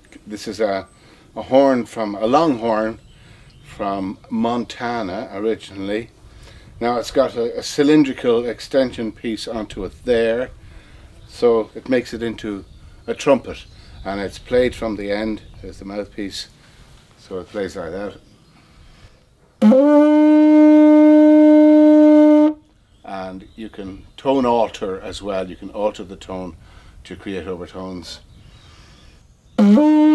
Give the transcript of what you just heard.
This is a horn from a long horn from Montana originally. Now it's got a cylindrical extension piece onto it there, so it makes it into a trumpet, and it's played from the end. There's the mouthpiece, so it plays like that. And you can tone alter as well. You can alter the tone to create overtones.